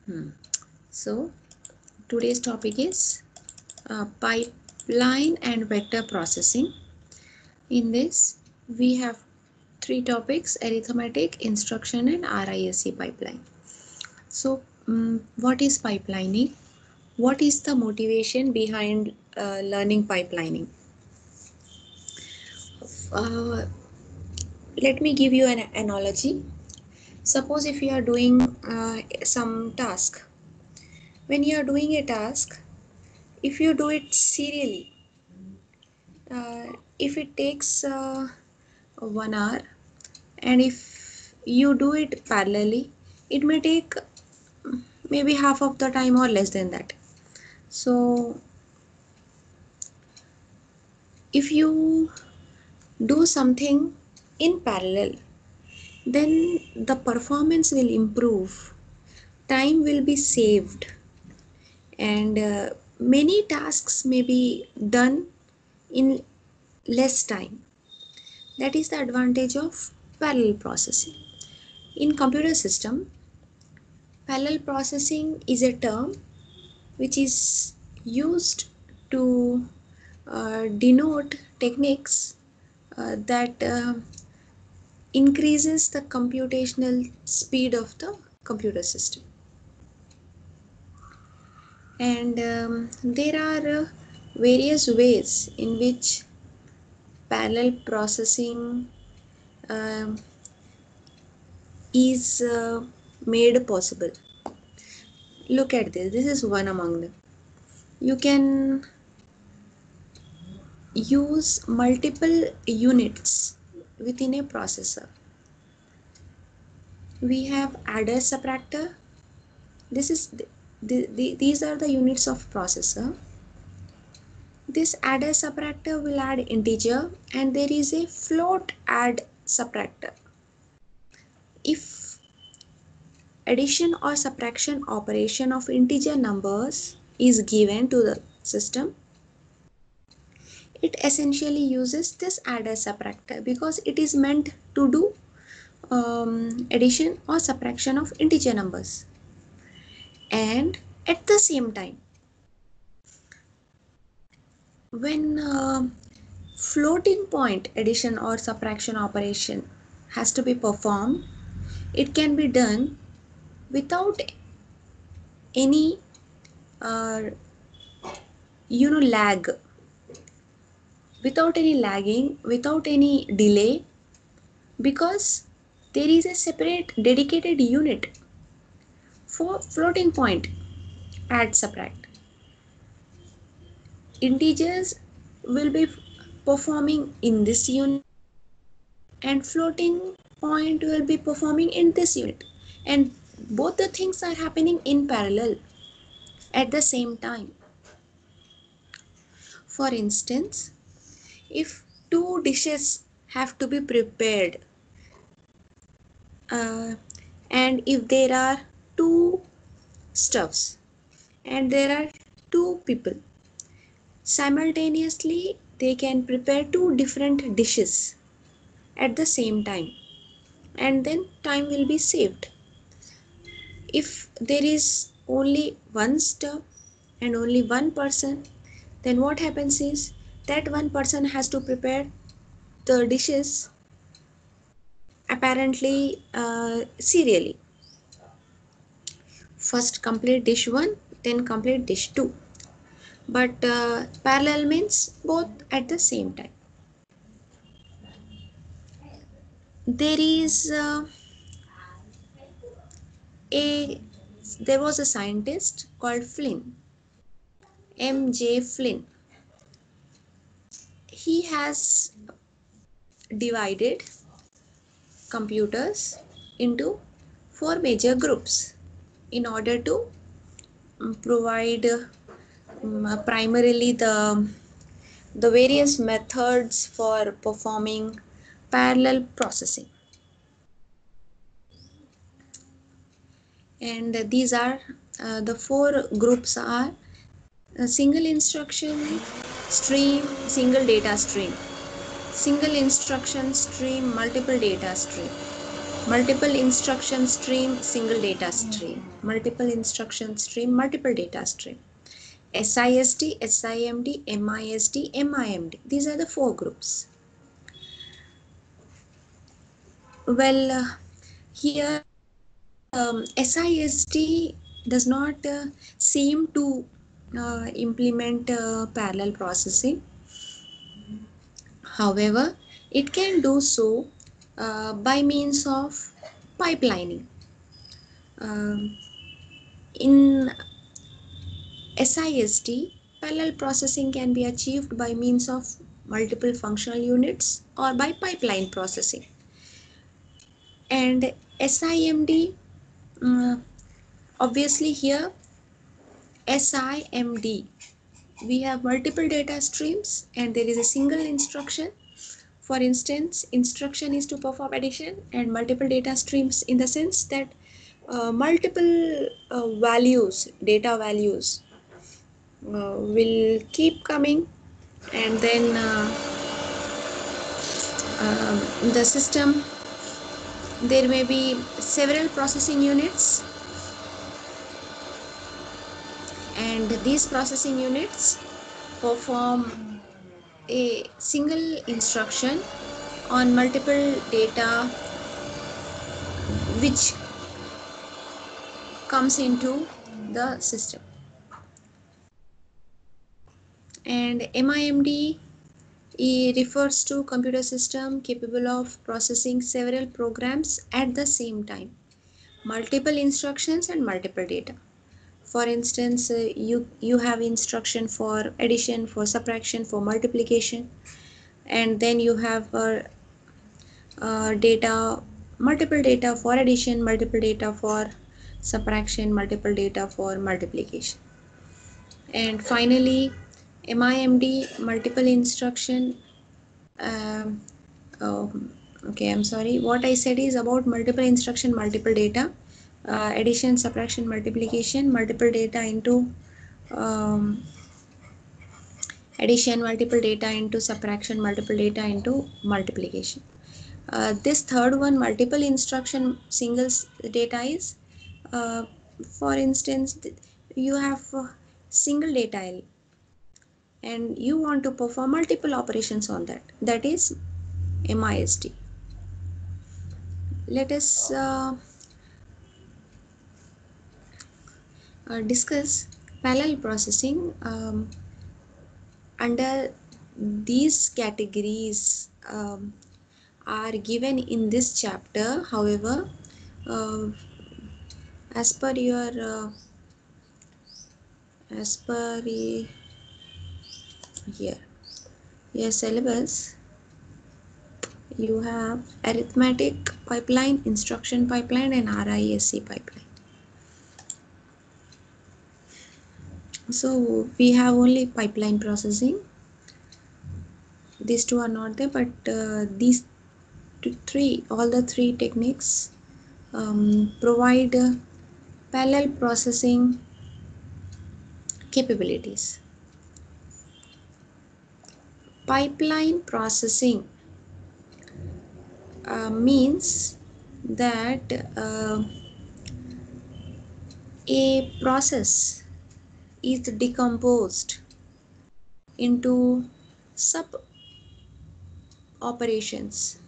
So today's topic is pipeline and vector processing. In this, we have three topics: arithmetic, instruction, and RISC pipeline. So, what is pipelining? What is the motivation behind learning pipelining? Uh, Let me give you an analogy. Suppose if you are doing some task. When you are doing a task, if you do it serially, if it takes 1 hour, and if you do it parallelly, it may take maybe half of the time or less than that. So if you do something in parallel, then the performance will improve, time will be saved, and many tasks may be done in less time. That is the advantage of parallel processing. In computer system, parallel processing is a term which is used to denote techniques that increases the computational speed of the computer system. And there are various ways in which parallel processing uh, is made possible. Look at this. This is one among them. You can use multiple units within a processor. We have adder, subtractor. These are the units of processor. This adder subtractor will add integer, and there is a float add subtractor. If addition or subtraction operation of integer numbers is given to the system, it essentially uses this adder subtractor because it is meant to do addition or subtraction of integer numbers. And at the same time, when floating point addition or subtraction operation has to be performed, it can be done without any uh, lag, without any lagging, without any delay, because there is a separate dedicated unit for floating point add subtract. Integers will be performing in this unit and floating point will be performing in this unit, and both the things are happening in parallel at the same time. For instance, if two dishes have to be prepared, and if there are two stuffs and there are two people, simultaneously they can prepare two different dishes at the same time, and then time will be saved. If there is only one stuff and only one person, then what happens is that one person has to prepare the dishes apparently serially. First complete dish 1, then complete dish 2. But parallel means both at the same time. There is there was a scientist called Flynn, M.J. Flynn. He has divided computers into 4 major groups in order to provide primarily the various methods for performing parallel processing. And these are the 4 groups are single instruction stream, single data stream, single instruction stream, multiple data stream, multiple instruction stream, single data stream, multiple instruction stream, multiple data stream, SISD, SIMD, MISD, MIMD. These are the four groups. Well, here SISD does not seem to implement parallel processing. However, it can do so by means of pipelining. In SISD, parallel processing can be achieved by means of multiple functional units or by pipeline processing. And SIMD, obviously here SIMD, we have multiple data streams and there is a single instruction. For instance, instruction is to perform addition, and multiple data streams in the sense that multiple values, data values will keep coming, and then in the system there may be several processing units, and these processing units perform a single instruction on multiple data which comes into the system. And MIMD refers to computer system capable of processing several programs at the same time, multiple instructions and multiple data. For instance, you have instruction for addition, for subtraction, for multiplication, and then you have data, multiple data for addition, multiple data for subtraction, multiple data for multiplication. And finally, MIMD, multiple instruction. Oh, okay, I'm sorry. What I said is about multiple instruction, multiple data, addition, subtraction, multiplication, multiple data into addition, multiple data into subtraction, multiple data into multiplication. This third one, multiple instruction, single data is, for instance, you have single data L and you want to perform multiple operations on that. That is MISD. Let us discuss parallel processing. Under these categories are given in this chapter. However, uh, as per your here your syllabus, you have arithmetic pipeline, instruction pipeline, and RISC pipeline. So we have only pipeline processing. These two are not there, but these all the three techniques provide parallel processing capabilities. Pipeline processing means that a process is decomposed into sub operations,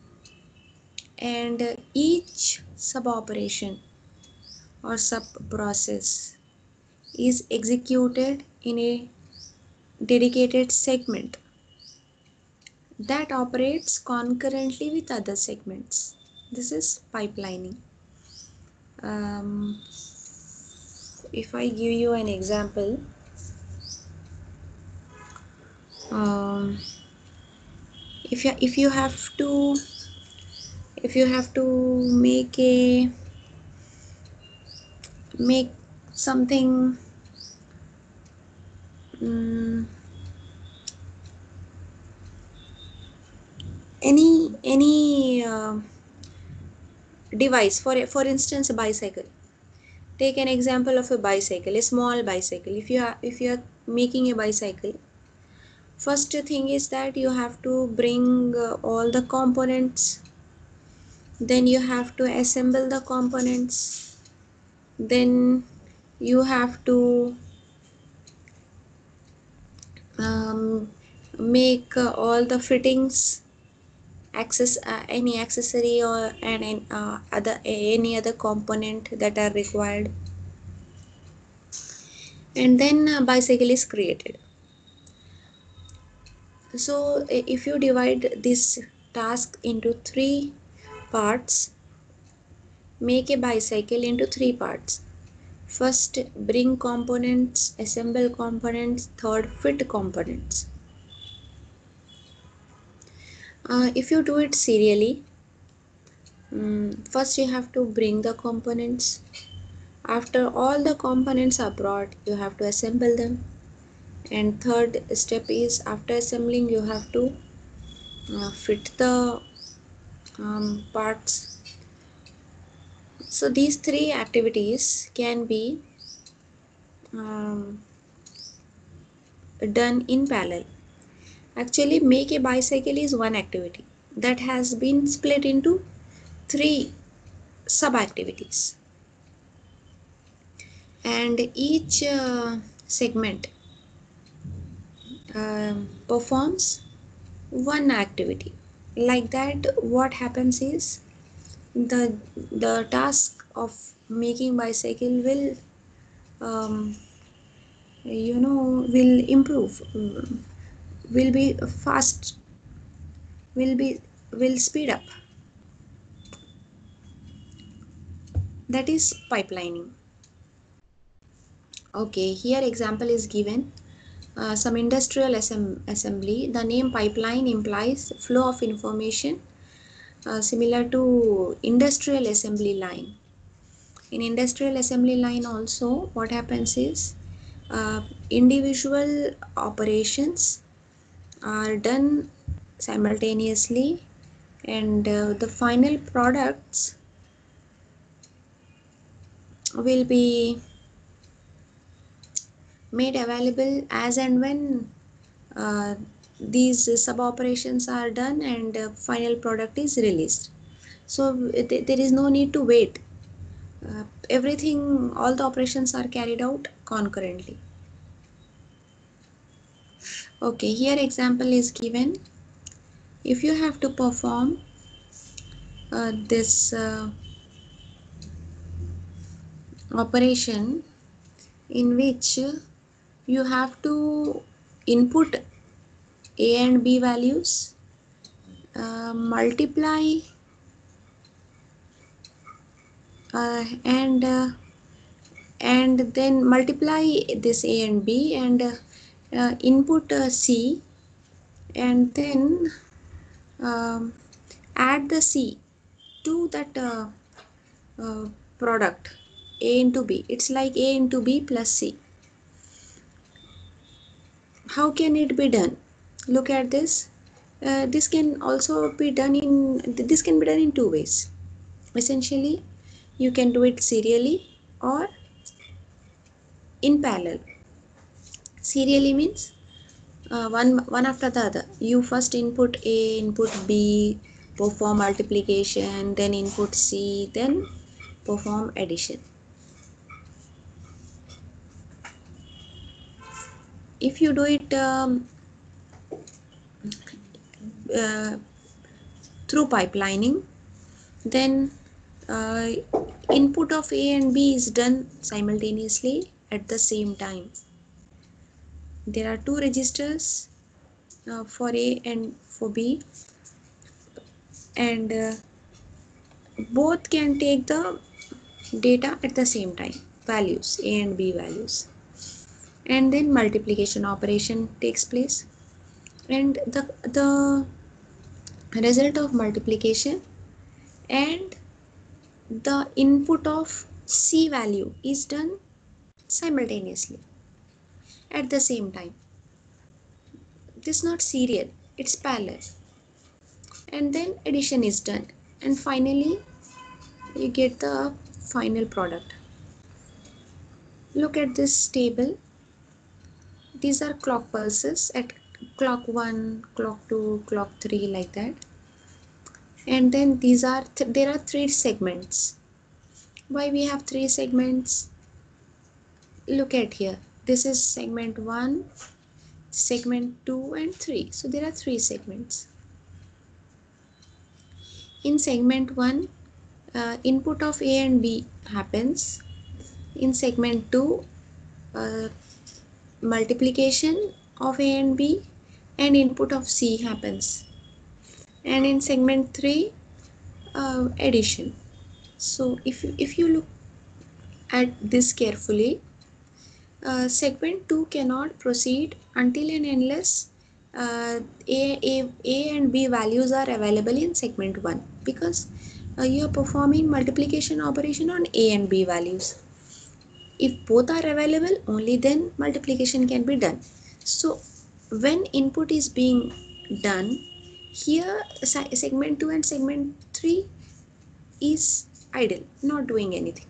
and each sub operation or sub process is executed in a dedicated segment that operates concurrently with other segments. This is pipelining. If I give you an example, if you have to make something any device, for instance a bicycle. Take an example of a bicycle, a small bicycle. If you are making a bicycle, first thing is that you have to bring all the components then you have to assemble the components, then you have to make all the fittings, access any accessory or any other component that are required, and then a bicycle is created. So if you divide this task into three parts, make a bicycle into three parts. First, bring components, assemble components, third, fit components. If you do it serially, first you have to bring the components. After all the components are brought, you have to assemble them. And third step is, after assembling, you have to fit the parts. So these three activities can be um, done in parallel. Actually, make a bicycle is one activity that has been split into three sub activities, and each segment performs one activity. Like that, what happens is the task of making bicycle um, will improve, will be fast, will speed up. That is pipelining. Okay, here example is given. Some industrial assembly. The name pipeline implies flow of information similar to industrial assembly line. In industrial assembly line also, what happens is individual operations are done simultaneously, and the final products will be made available as and when uh, these sub operations are done, and final product is released. So there is no need to wait. Everything, all the operations are carried out concurrently. Okay, here example is given. If you have to perform this operation in which you have to input A and B values, multiply and then multiply this A and B, and input C, and then um, add the C to that uh, product A into B. It's like A into B plus C. How can it be done? Look at this. This can also be done in two ways. Essentially, you can do it serially or in parallel. Serially means one after the other. You first input A, input B, perform multiplication, then input C, then perform addition. If you do it uh, through pipelining, then uh, input of A and B is done simultaneously at the same time. There are two registers for A and for B, and both can take the data at the same time, values A and B values, and then multiplication operation takes place, and the result of multiplication and the input of C value is done simultaneously at the same time. This is not serial, it's parallel, and then addition is done, and finally you get the final product. Look at this table. These are clock pulses at clock 1, clock 2, clock 3, like that. And then these are there are three segments. Why we have three segments? Look at here. This is segment 1, segment 2 and 3. So there are three segments. In segment 1, input of A and B happens. In segment 2, multiplication of A and B and input of C happens. And in segment 3, addition. So if you look at this carefully, segment 2 cannot proceed until and unless A and B values are available in segment 1, because you are performing multiplication operation on A and B values. If both are available, only then multiplication can be done. So when input is being done, here segment 2 and segment 3 is idle, not doing anything.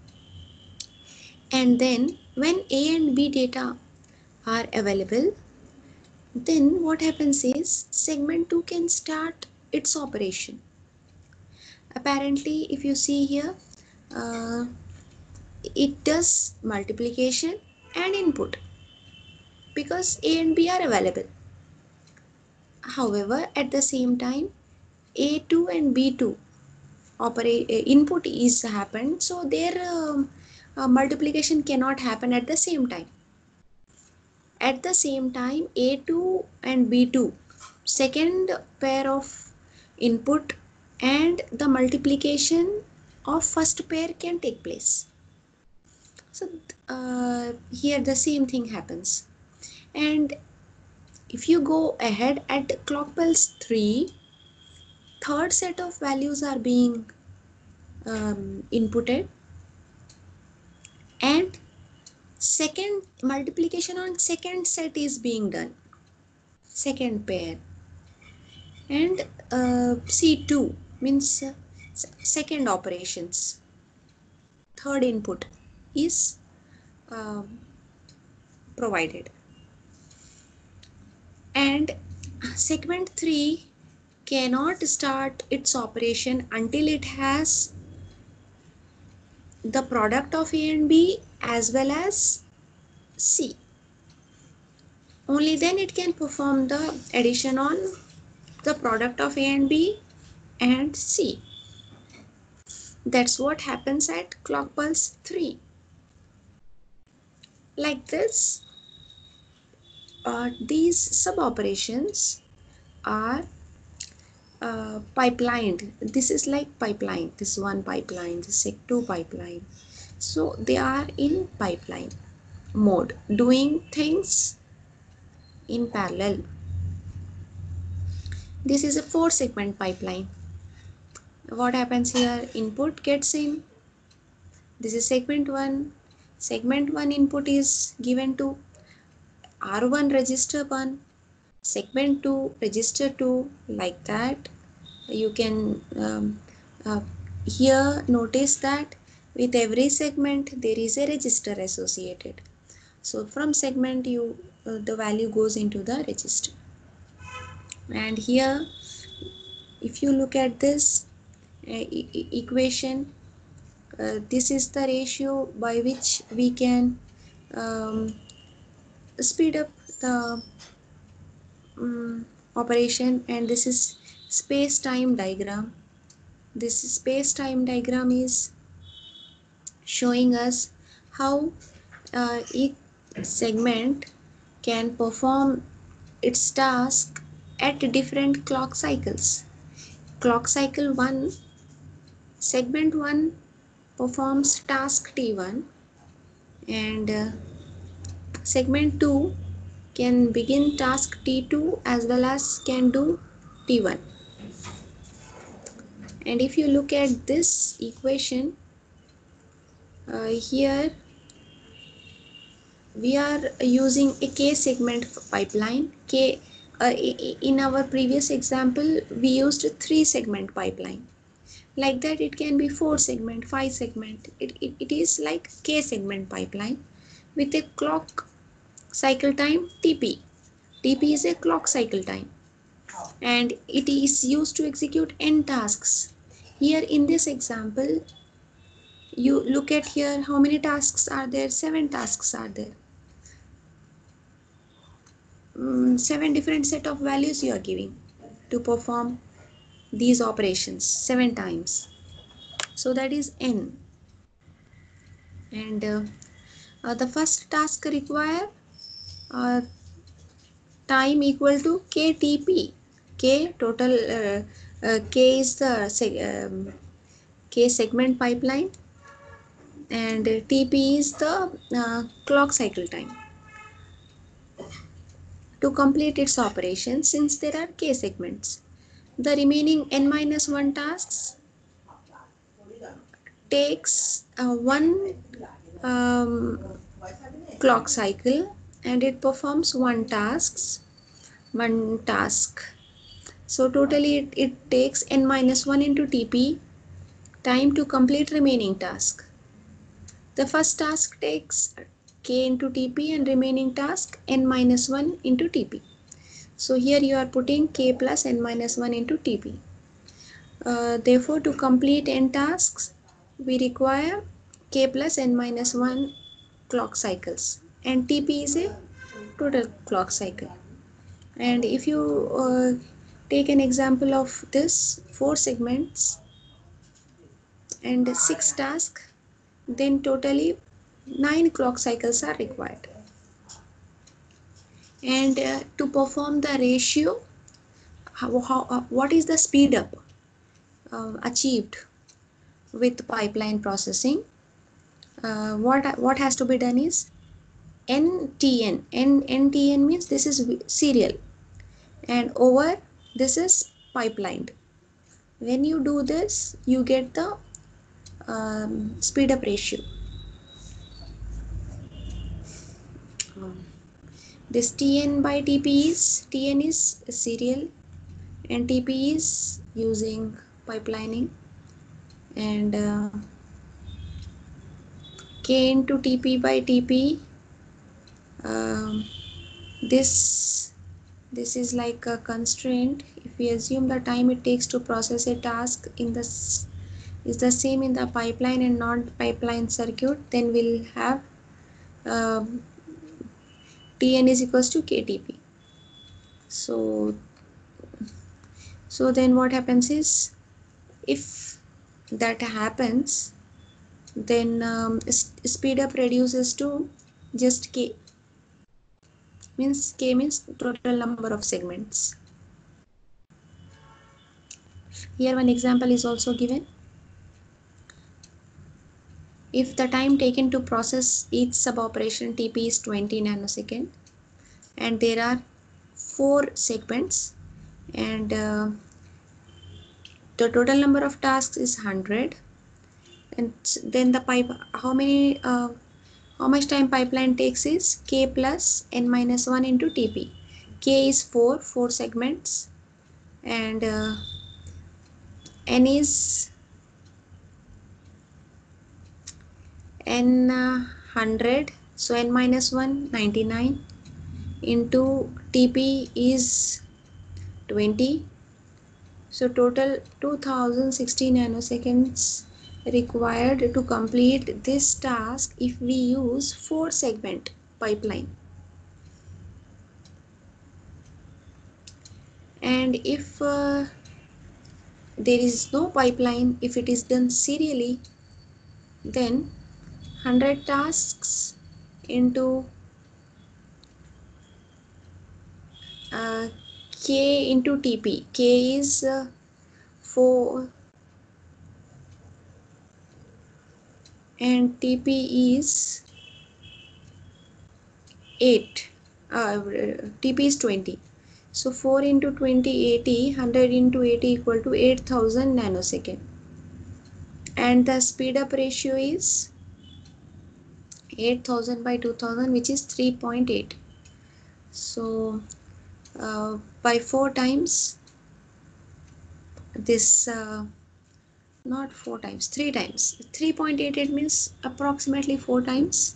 And then when A and B data are available, then what happens is segment 2 can start its operation. Apparently, if you see here, uh, it does multiplication and input because A and B are available. However, at the same time, A2 and B2 input is happened, so their multiplication cannot happen at the same time. At the same time, A2 and B2, second pair of input and the multiplication of first pair can take place. So here the same thing happens. And if you go ahead at clock pulse 3, third set of values are being inputted, and second multiplication on second set is being done, second pair. And C2 means second operations, third input is uh, provided. And segment 3 cannot start its operation until it has the product of A and B as well as C. Only then it can perform the addition on the product of A and B and C. That's what happens at clock pulse 3. Like this, these sub operations are pipelined. This is like pipeline. This one pipeline, this is two pipeline. So they are in pipeline mode, doing things in parallel. This is a 4-segment pipeline. What happens here? Input gets in. This is segment 1. Segment 1 input is given to R1 register 1, segment 2 register 2, like that. You can here notice that with every segment there is a register associated. So from segment the value goes into the register. And here if you look at this equation, this is the ratio by which we can speed up the operation. And this is space-time diagram. This space-time diagram is showing us how each segment can perform its task at different clock cycles. Clock cycle 1, segment 1 performs task T1, and segment 2 can begin task T2 as well as can do T1. And if you look at this equation, here we are using a k segment pipeline. In our previous example we used a 3-segment pipeline. Like that it can be 4-segment, 5-segment. It is like k segment pipeline with a clock cycle time TP. TP is a clock cycle time. and it is used to execute n tasks. Here in this example, you look at here how many tasks are there. 7 tasks are there. 7 different set of values you are giving to perform these operations 7 times. So that is n. And the first task require uh, time equal to KTP. K total K is the K segment pipeline, and TP is the clock cycle time to complete its operation. Since there are K segments, the remaining n minus 1 tasks takes one um, clock cycle, and it performs one task. So totally it takes n minus 1 into TP time to complete remaining task. The first task takes K into TP and remaining task n minus 1 into TP. So here you are putting K plus n minus 1 into TP. Therefore, to complete n tasks, we require K plus n minus 1 clock cycles, and TP is a total clock cycle. And if you take an example of this 4 segments and 6 tasks, then totally 9 clock cycles are required. And to perform the ratio, what is the speed up achieved with pipeline processing? What has to be done is NTN. NTN means this is serial, and over this is pipelined. When you do this, you get the speed up ratio. This TN by TP is, TN is serial and TP is using pipelining, and K into TP by TP, um, this is like a constraint. If we assume the time it takes to process a task in this is the same in the pipeline and non-pipeline circuit, then we'll have Tn is equals to KTP. So then what happens is, if that happens, then speed up reduces to just K. K means total number of segments. Here one example is also given. If the time taken to process each sub operation TP is 20 nanosecond, and there are 4 segments, and the total number of tasks is 100, and then the how much time pipeline takes is K plus n minus 1 into TP. K is 4 segments, and n is n 100, so n minus 1 99 into TP is 20, so total 2060 nanoseconds required to complete this task if we use 4 segment pipeline. And if there is no pipeline, if it is done serially, then 100 tasks into K into TP. K is 4 and TP is 8. TP is 20. So 4 into 20, 80, 100 into 80 equal to 8000 nanosecond. And the speed up ratio is 8000 by 2000, which is 3.8. So by 4 times this, not 4 times, 3 times. 3.88 means approximately 4 times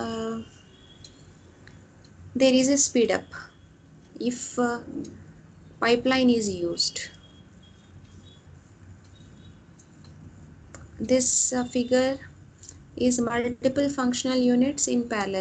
there is a speed up. If pipeline is used. This figure is multiple functional units in parallel.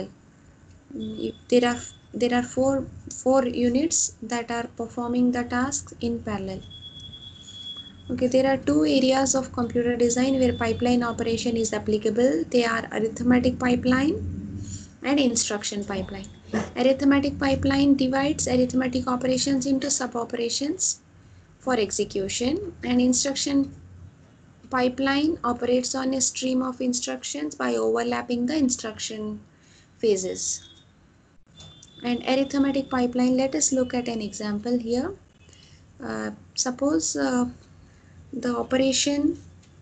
There are four units that are performing the tasks in parallel. Okay, there are two areas of computer design where pipeline operation is applicable. They are arithmetic pipeline and instruction pipeline. Arithmetic pipeline divides arithmetic operations into sub-operations for execution, and instruction pipeline operates on a stream of instructions by overlapping the instruction phases. And arithmetic pipeline, let us look at an example here. Suppose the operation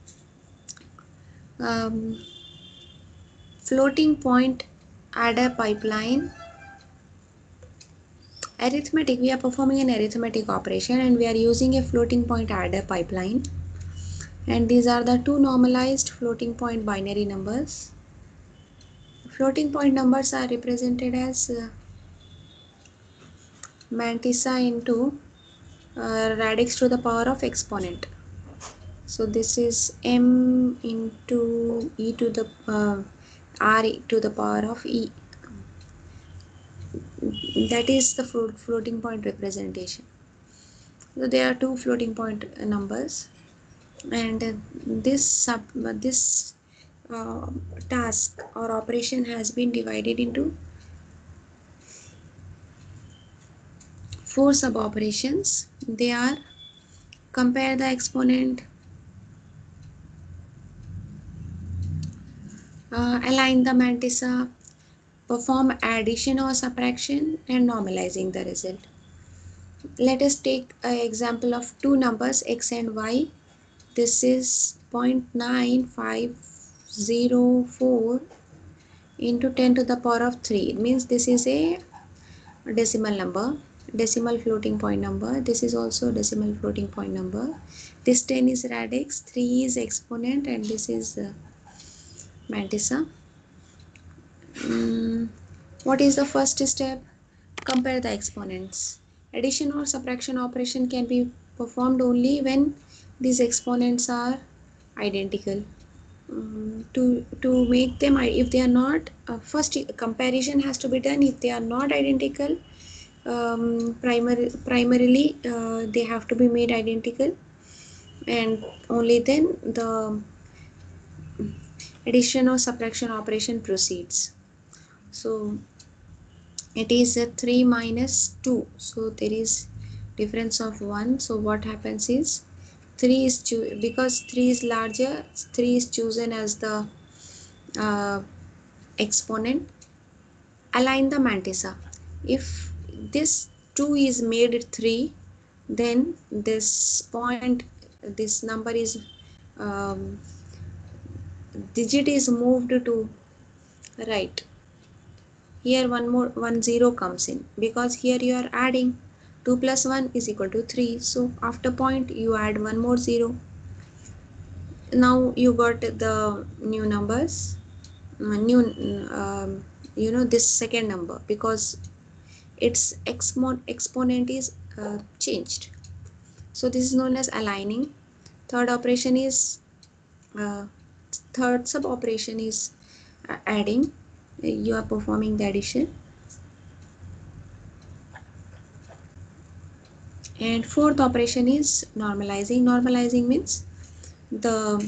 floating point adder pipeline. Arithmetic, we are performing an arithmetic operation and we are using a floating point adder pipeline, and these are the two normalized floating point binary numbers. Floating point numbers are represented as mantissa into radix to the power of exponent. So this is m into e to the r to the power of e. That is the floating point representation. So there are two floating point numbers, and this task or operation has been divided into four sub operations. They are compare the exponent, align the mantissa, perform addition or subtraction, and normalizing the result. Let us take an example of two numbers x and y. This is 0.9504 into 10 to the power of 3. It means this is a decimal number, decimal floating point number. This is also decimal floating point number. This 10 is radix, 3 is exponent, and this is mantissa. What is the first step? Compare the exponents. Addition or subtraction operation can be performed only when these exponents are identical. To make them, if they are not, first comparison has to be done. If they are not identical, primarily they have to be made identical, and only then the addition or subtraction operation proceeds. So it is a 3 minus 2, so there is difference of 1. So what happens is 3 is because 3 is larger, 3 is chosen as the exponent. Align the mantissa. If this 2 is made 3, then this point, this number is digit is moved to right. Here one zero comes in, because here you are adding 2 plus 1 is equal to 3. So after point you add one more 0. Now you got the new numbers, this second number, because its exponent is changed. So this is known as aligning. Third operation is third sub operation is adding. You are performing the addition. And fourth operation is normalizing. Normalizing means the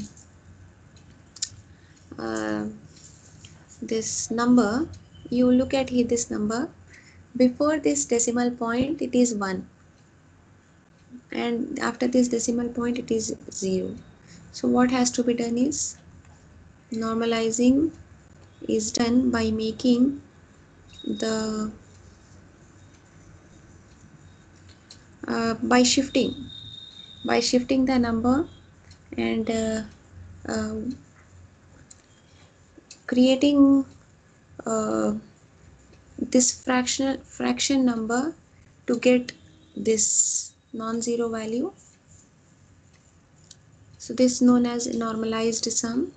this number, you look at here, this number before this decimal point it is 1, and after this decimal point it is 0. So what has to be done is normalizing is done by making the by shifting the number and creating this fraction number to get this non-zero value. So this is known as normalized sum.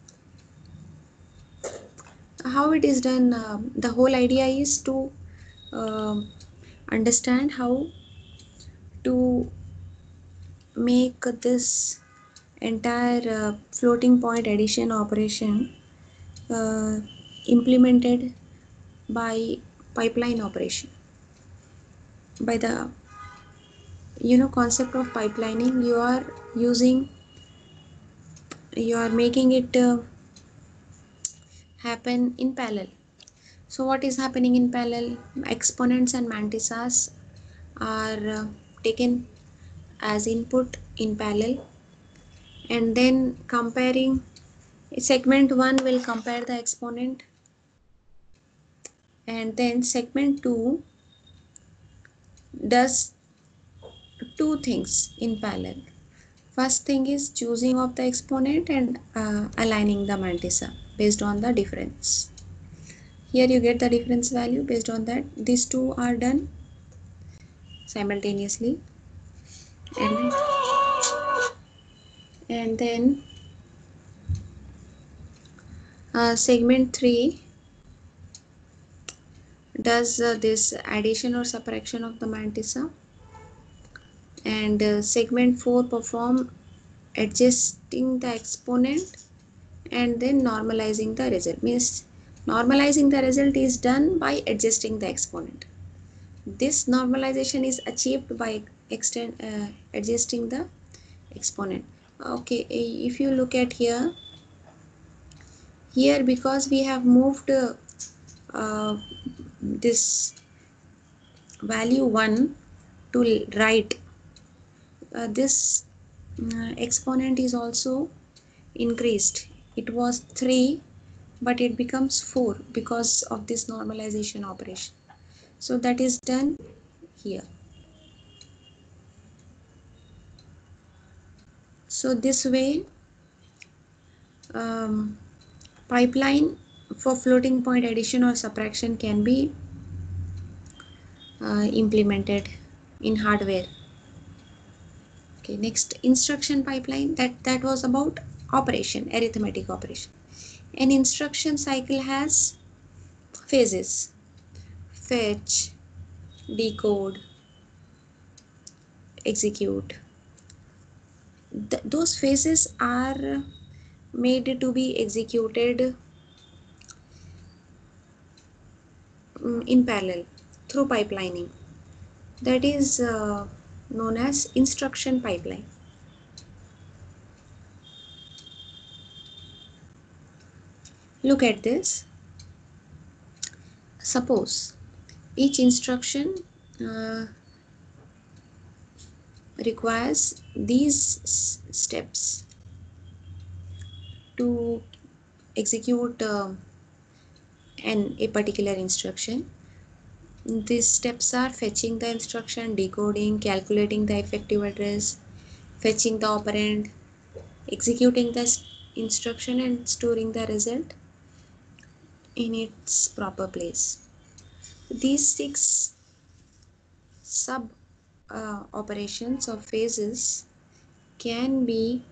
How it is done, the whole idea is to understand how to make this entire floating point addition operation implemented by pipeline operation. By the concept of pipelining, you are making it happen in parallel. So what is happening in parallel? Exponents and mantisas are taken as input in parallel, and then comparing, segment 1 will compare the exponent, and then segment 2 does two things in parallel. First thing is choosing of the exponent and aligning the mantissa based on the difference. Here you get the difference value. Based on that, these two are done simultaneously, and then segment 3 does this addition or subtraction of the mantissa, and segment 4 perform adjusting the exponent and then normalizing the result. Means normalizing the result is done by adjusting the exponent. This normalization is achieved by adjusting the exponent. Okay, if you look at here because we have moved this value 1 to right, this exponent is also increased. It was 3 but it becomes 4 because of this normalization operation. So that is done here. So this way pipeline for floating point addition or subtraction can be implemented in hardware. Okay, next, instruction pipeline. That was about operation, arithmetic operation. An instruction cycle has phases: fetch, decode, execute. Those phases are made to be executed in parallel through pipelining. That is known as instruction pipeline. Look at this. Suppose each instruction requires these steps to execute a particular instruction. These steps are fetching the instruction, decoding, calculating the effective address, fetching the operand, executing the instruction, and storing the result in its proper place. These 6 sub operations or phases can be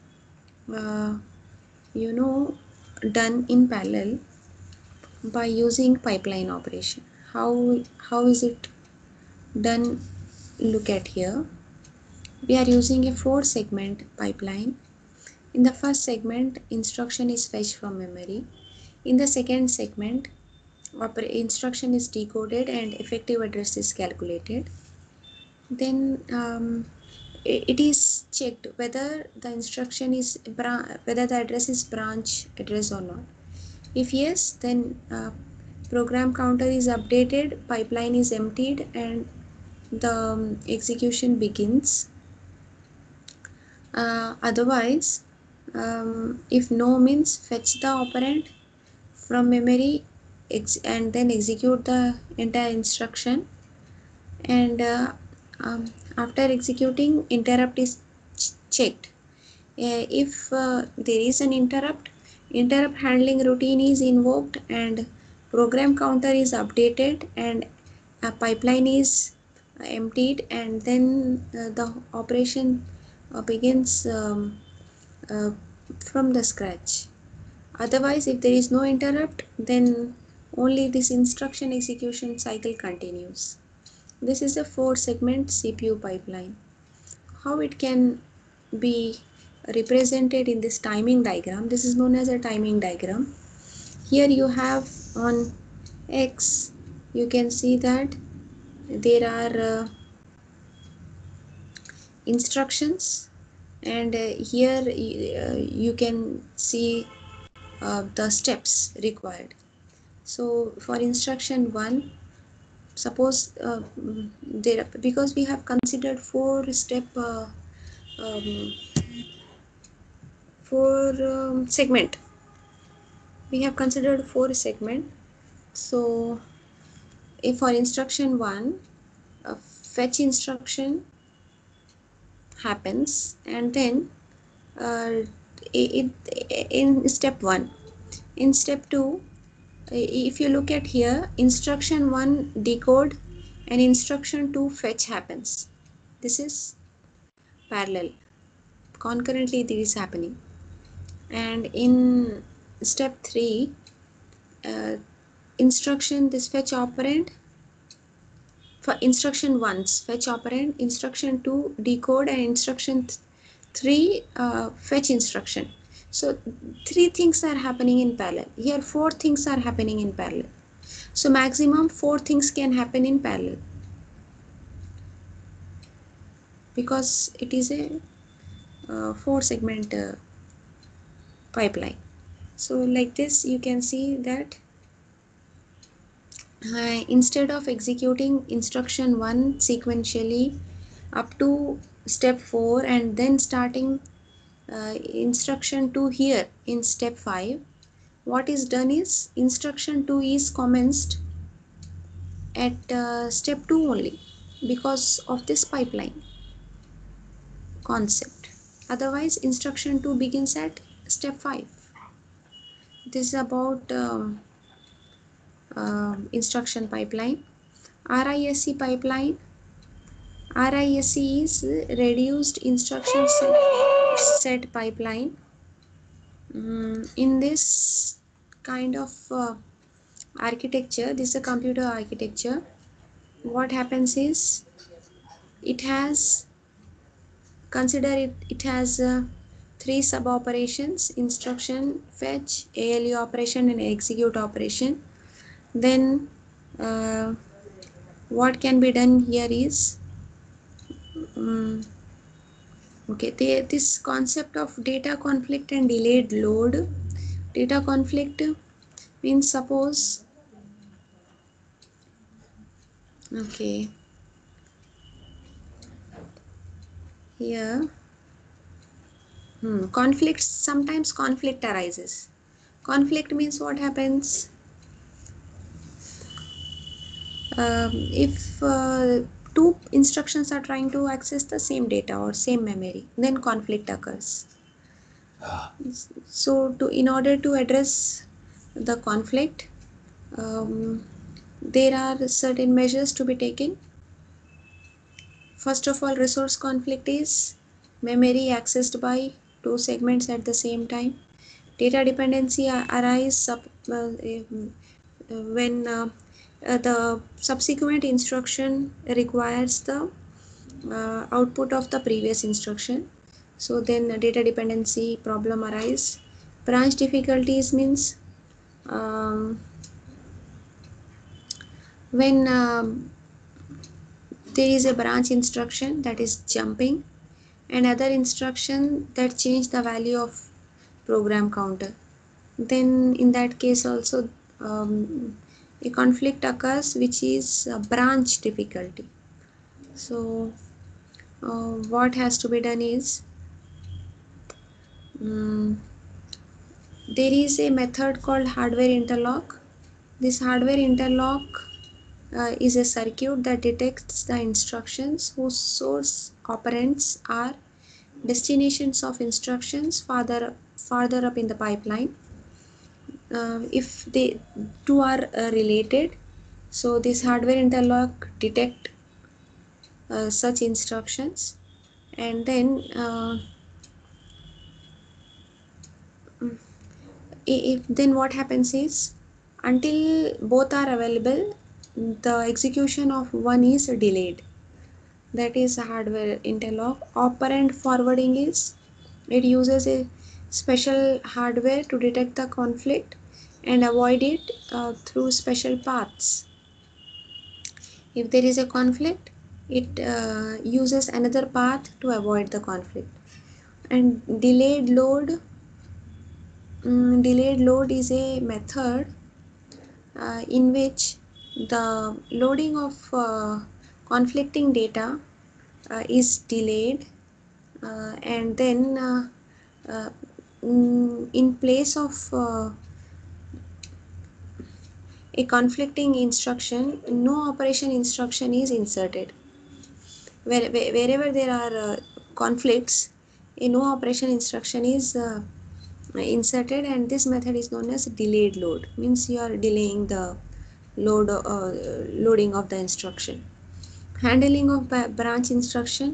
done in parallel by using pipeline operation. How is it done? Look at here. We are using a 4 segment pipeline. In the first segment, instruction is fetched from memory. In the second segment, instruction is decoded and effective address is calculated. Then it is checked whether the instruction is whether the address is branch address or not. If yes, then program counter is updated, pipeline is emptied, and the execution begins. Otherwise, if no, means fetch the operand from memory and then execute the entire instruction, and after executing, interrupt is checked. If there is an interrupt handling routine is invoked, and program counter is updated, and a pipeline is emptied, and then the operation begins from the scratch. Otherwise, if there is no interrupt, then only this instruction execution cycle continues. This is a 4-segment CPU pipeline. How it can be represented in this timing diagram? This is known as a timing diagram. Here you have on X, you can see that there are instructions, and here you can see the steps required. So for instruction 1, suppose there, because we have considered 4 step um, 4 segment, we have considered 4 segment. So if for instruction 1, a fetch instruction happens, and then uh, in step 1, in step 2, if you look at here, instruction 1 decode and instruction 2 fetch happens. This is parallel, concurrently this is happening. And in step 3, uh, instruction, this fetch operand, for instruction 1's fetch operand, instruction 2 decode, and instruction 3 fetch instruction. So 3 things are happening in parallel. Here 4 things are happening in parallel. So maximum 4 things can happen in parallel, because it is a 4-segment pipeline. So like this you can see that instead of executing instruction 1 sequentially up to step 4 and then starting instruction 2 here in step 5, what is done is instruction 2 is commenced at step 2 only, because of this pipeline concept. Otherwise instruction 2 begins at step 5. This is about instruction pipeline. RISC pipeline. RISC is reduced instruction set pipeline. In this kind of architecture, this is a computer architecture. What happens is, it has, consider it has 3 sub operations: instruction, fetch, ALU operation, and execute operation. Then what can be done here is, okay, this concept of data conflict and delayed load. Data conflict means, suppose, okay, here conflicts, sometimes conflict arises. Conflict means what happens, if 2 instructions are trying to access the same data or same memory, then conflict occurs. So in order to address the conflict, there are certain measures to be taken. First of all, resource conflict is memory accessed by 2 segments at the same time. Data dependency arises when the subsequent instruction requires the output of the previous instruction. So then data dependency problem arises. Branch difficulties means when there is a branch instruction that is jumping, and other instruction that change the value of program counter, then in that case also a conflict occurs, which is a branch difficulty. So what has to be done is, there is a method called hardware interlock. This hardware interlock is a circuit that detects the instructions whose source operands are destinations of instructions farther up in the pipeline. If they two are related, so this hardware interlock detect such instructions, and then if then what happens is, until both are available, the execution of one is delayed. That is hardware interlock. Operand forwarding is, it uses a special hardware to detect the conflict and avoid it through special paths. If there is a conflict, it uses another path to avoid the conflict. And delayed load is a method in which the loading of conflicting data is delayed, and then uh, in place of a conflicting instruction, no operation instruction is inserted. Wherever there are conflicts, a no operation instruction is inserted, and this method is known as delayed load. Means you are delaying the loading of the instruction. Handling of branch instruction.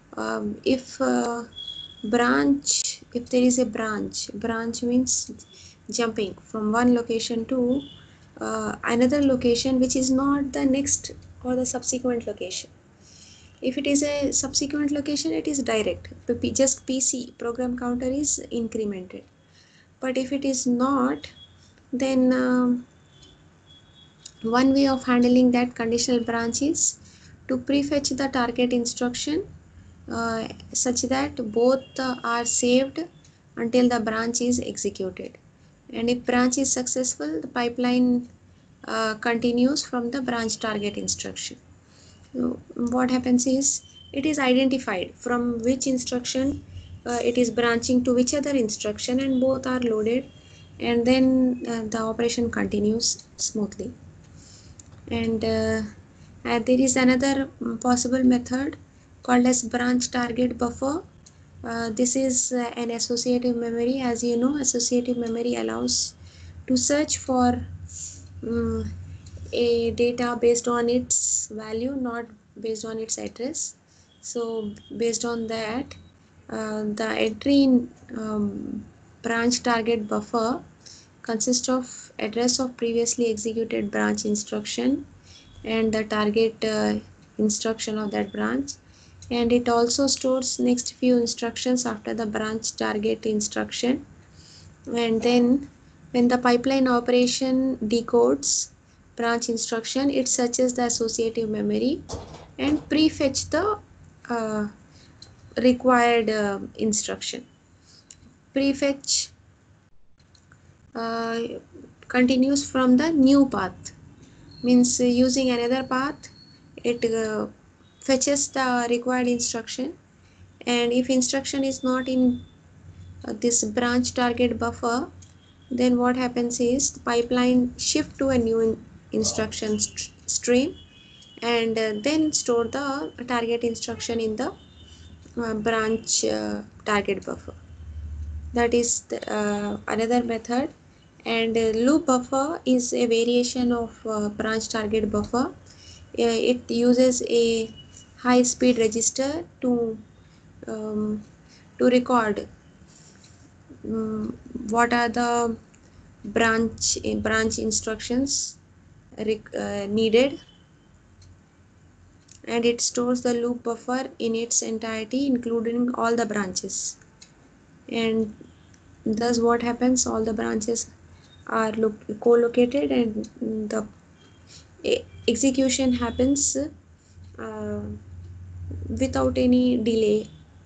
If there is a branch means jumping from one location to another location which is not the next or the subsequent location. If it is a subsequent location, it is direct. Just PC program counter is incremented. But if it is not, then one way of handling that conditional branch is to prefetch the target instruction such that both are saved until the branch is executed. And if branch is successful, the pipeline continues from the branch target instruction. So what happens is, it is identified from which instruction it is branching to which other instruction, and both are loaded, and then the operation continues smoothly. And there is another possible method called as branch target buffer. This is an associative memory. As you know, associative memory allows to search for um, a data based on its value, not based on its address. So based on that, the entry in branch target buffer consists of address of previously executed branch instruction and the target instruction of that branch, and it also stores next few instructions after the branch target instruction. And then when the pipeline operation decodes branch instruction, it searches the associative memory and prefetch the uh, required instruction. Prefetch uh, continues from the new path, means using another path, it fetches the required instruction, and if instruction is not in this branch target buffer, then what happens is the pipeline shift to a new instruction stream, and then store the target instruction in the branch target buffer. That is another method. And loop buffer is a variation of branch target buffer. It uses a high speed register um, to record what are the branch instructions needed, and it stores the loop buffer in its entirety including all the branches. And thus what happens, all the branches are co-located, and the execution happens without any delay.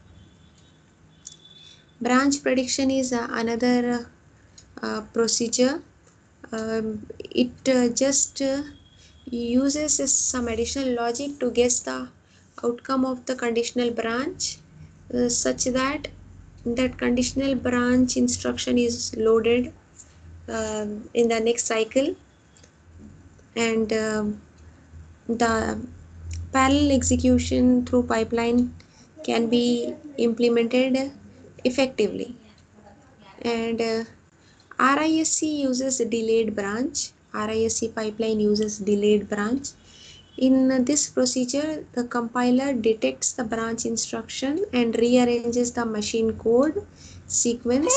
Branch prediction is another procedure. It just uses some additional logic to guess the outcome of the conditional branch such that that conditional branch instruction is loaded in the next cycle, and the parallel execution through pipeline can be implemented effectively. And RISC uses delayed branch. RISC pipeline uses delayed branch. In this procedure, the compiler detects the branch instruction and rearranges the machine code sequence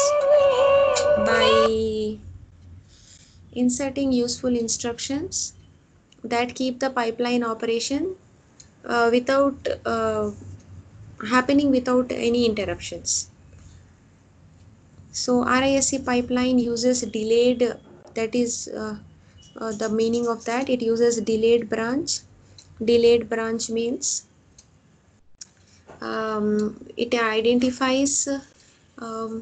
by inserting useful instructions that keep the pipeline operation without happening without any interruptions. So RISC pipeline uses delayed, that is the meaning of that, it uses delayed branch. Delayed branch means it identifies um,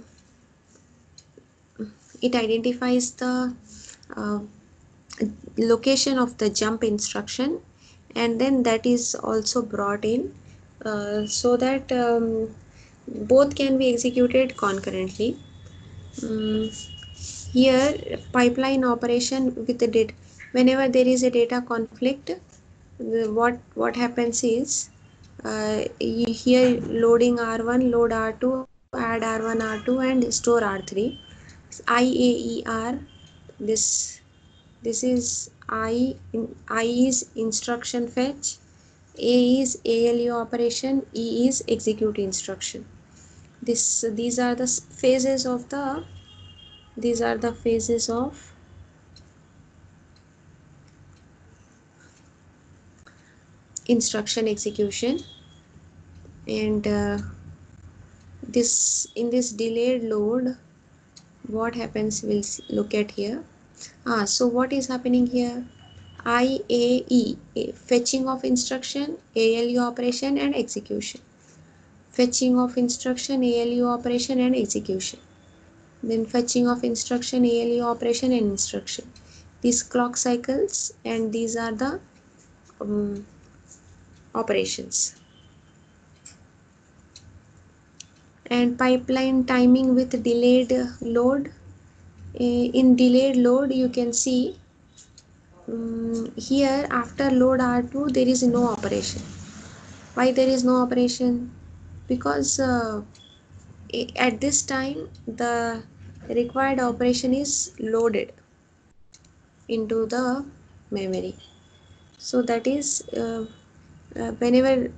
the uh, location of the jump instruction, and then that is also brought in so that both can be executed concurrently. um, Here pipeline operation with the data, whenever there is a data conflict, what happens is here loading R1, load R2, add R1, R2 and store R3. IAER, this is I is instruction fetch, A is ALU operation, E is execute instruction. These are the phases of the instruction execution. And this in this delayed load, what happens, we'll look at here. So what is happening here? IAE, fetching of instruction, ALU operation and execution. Fetching of instruction, ALU operation and execution. Then fetching of instruction, ALU operation and instruction. These clock cycles, and these are the operations. And pipeline timing with delayed load. In delayed load, you can see here after load R2 there is no operation. Why there is no operation? Because at this time the required operation is loaded into the memory. So that is whenever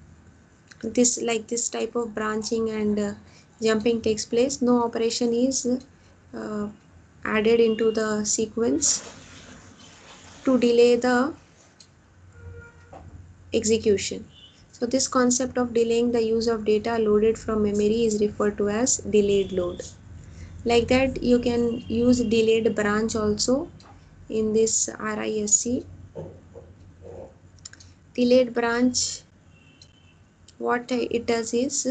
this type of branching and jumping takes place, no operation is uh, added into the sequence to delay the execution. So this concept of delaying the use of data loaded from memory is referred to as delayed load. Like that, you can use delayed branch also in this RISC. Delayed branch, what it does is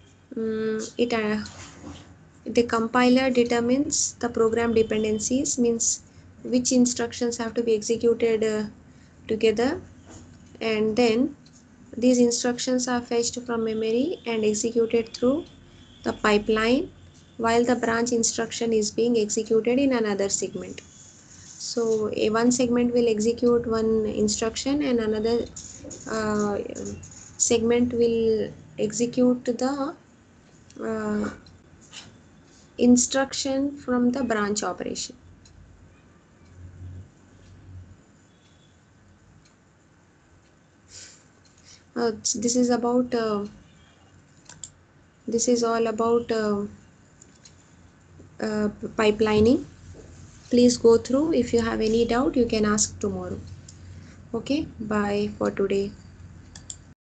the compiler determines the program dependencies, means which instructions have to be executed together, and then these instructions are fetched from memory and executed through the pipeline while the branch instruction is being executed in another segment. So one segment will execute one instruction and another uh, segment will execute the uh, instruction from the branch operation. This is about this is all about pipelining. Please go through. If you have any doubt, you can ask tomorrow. Okay, bye for today.